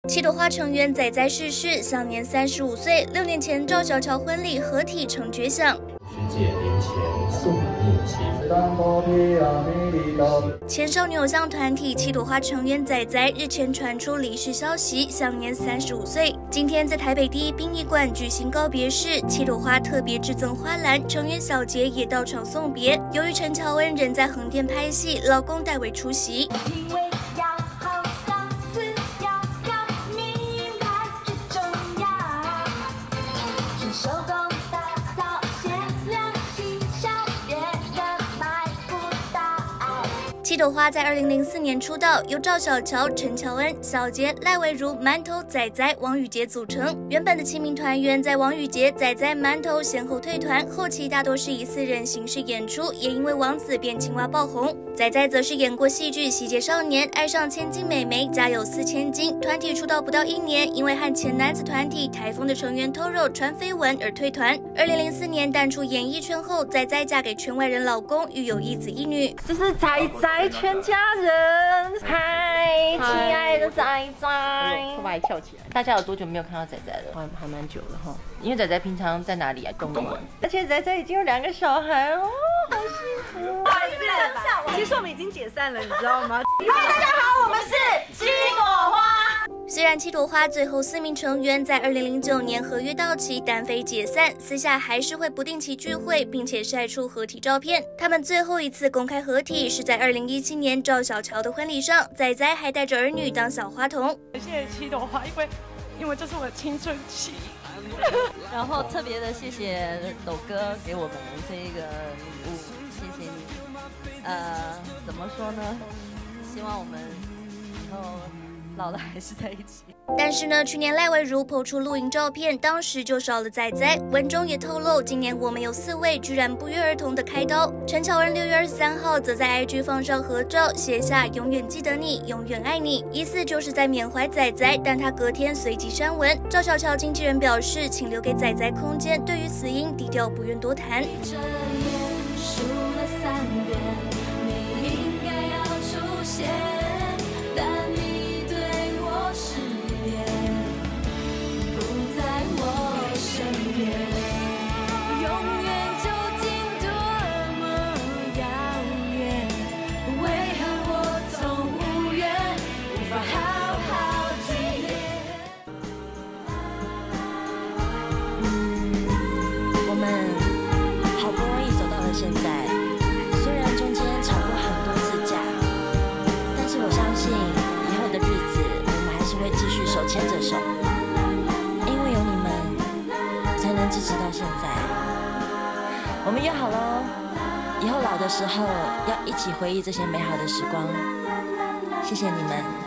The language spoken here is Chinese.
七朵花成员仔仔逝世，享年35岁。6年前赵小乔婚礼合体成绝响。 师姐临前送你媳妇。 前少女偶像团体七朵花成员仔仔日前传出离世消息，享年35岁。今天在台北第一殡仪馆举行告别式，七朵花特别致赠花篮，成员小杰也到场送别。由于陈乔恩仍在横店拍戏，老公代为出席。七朵花在2004年出道，由赵小乔、陈乔恩、小杰、赖维如、馒头、仔仔、王宇杰组成。原本的7名团员在王宇杰、仔仔、馒头先后退团，后期大多是以4人形式演出，也因为王子变青蛙爆红。仔仔则是演过戏剧《喜结少年》，爱上千金美眉，家有4千金。团体出道不到1年，因为和前男子团体台风的成员 Toro 传绯闻而退团。2004年淡出演艺圈后，仔仔嫁给圈外人老公，育有1子1女。 这是仔仔全家人，嗨，亲爱的仔仔，会把你跳起来。大家有多久没有看到仔仔了？还蛮久了哈。因为仔仔平常在哪里啊？动物园。而且仔仔已经有2个小孩哦，好幸福。 其实我们已经解散了，你知道吗？ 大家好，我们是七朵花。 虽然七朵花最后4名成员在2009年合约到期单飞解散，私下还是会不定期聚会，并且晒出合体照片。他们最后一次公开合体是在2017年赵小乔的婚礼上，仔仔还带着儿女当小花童。 谢谢七朵花，因为这是我的青春期。 然后特别的谢谢斗哥给我们这一个礼物，谢谢你。怎么说呢？希望我们以后老了还是在一起。 但是呢，去年赖维如抛出录影照片，当时就少了仔仔。文中也透露，今年我们有4位居然不约而同的开刀。陈乔恩6月23号则在 IG 放上合照，写下“永远记得你，永远爱你”，疑似就是在缅怀仔仔，但他隔天随即删文。赵小乔经纪人表示，请留给仔仔空间，对于死因低调，不愿多谈。 现在虽然中间吵过很多次架，但是我相信以后的日子我们还是会继续手牵着手，因为有你们才能支持到现在。我们约好喽，以后老的时候要一起回忆这些美好的时光。谢谢你们。